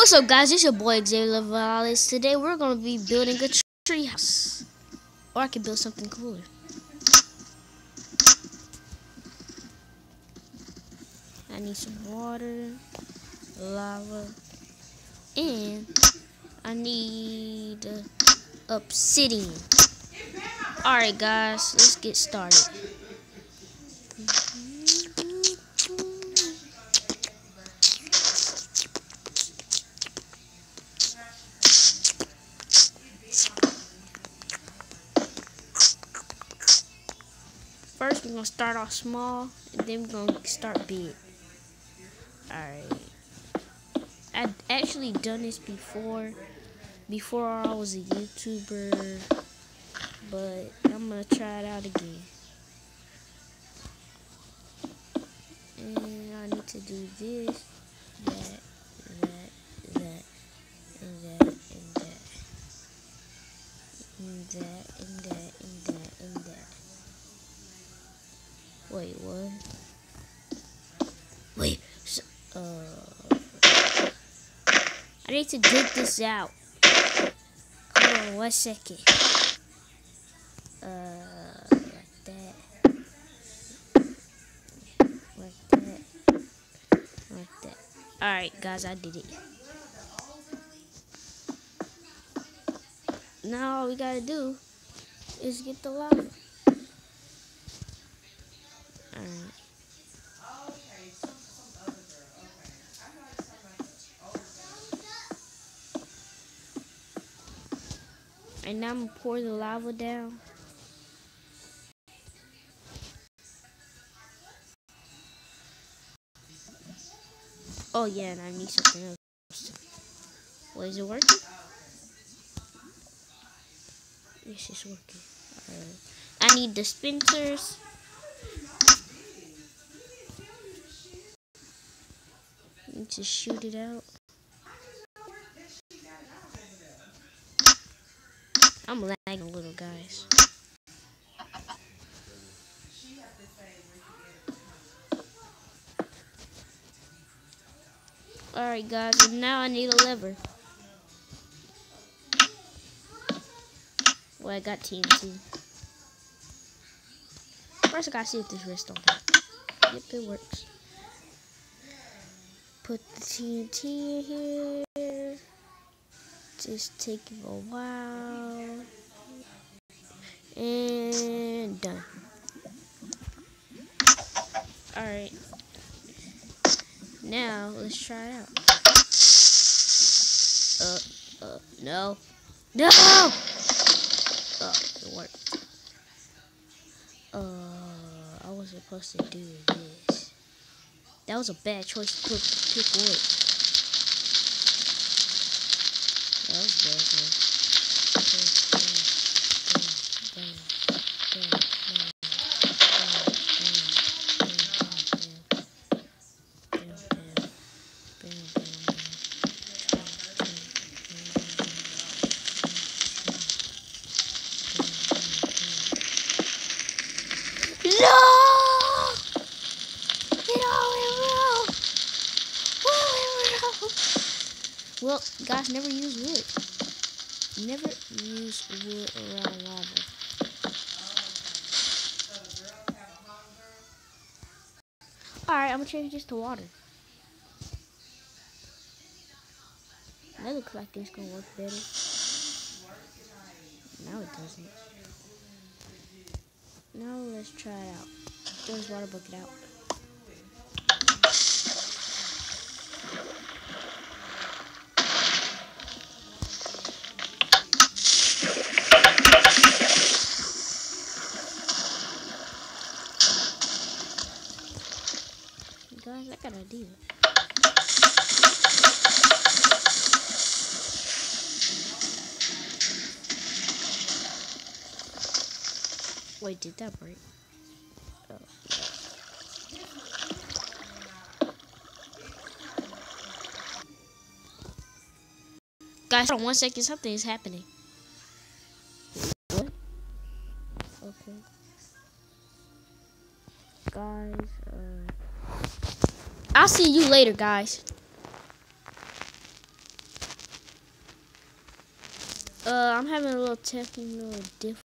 What's up, guys? It's your boy Xavier Lavales. Today we're gonna be building a tree house, or I can build something cooler. I need some water, lava, and I need obsidian. All right, guys, let's get started. First, we're gonna start off small, and then we're gonna start big. Alright. I've actually done this before I was a YouTuber, but I'm gonna try it out again. And I need to do this, that, and that, and that, and that, and that, and that, and that. Wait, what? Wait, so, I need to dig this out. Hold on 1 second. Like that. Like that. Like that. Alright, guys, I did it. Now all we gotta do is get the lava. Alright. And now I'm gonna pour the lava down. Oh yeah, and I need something else. Wait, is it working? Yes, it's working. I need dispensers. Need to shoot it out. I'm lagging a little, guys. Alright, guys, and now I need a lever. Well, I got TNT. First, I gotta see if this rest on it. Yep, it works. Put the TNT in here. Just taking a while. And done. Alright. Now, let's try it out. No. No! Oh, it worked. I was supposed to do this. That was a bad choice to pick wood. That was bad. No! It all went wrong. Well, guys, never use wood. Never use wood around lava. Alright, I'm gonna change this to water. That looks like it's gonna work better. Now it doesn't. Now let's try it out. Throw this water bucket out. Guys, I got an idea. Wait, did that break? Oh, yeah. Guys, hold on 1 second. Something is happening. What? Okay. Guys, I'll see you later, guys. I'm having a little technical difficulty.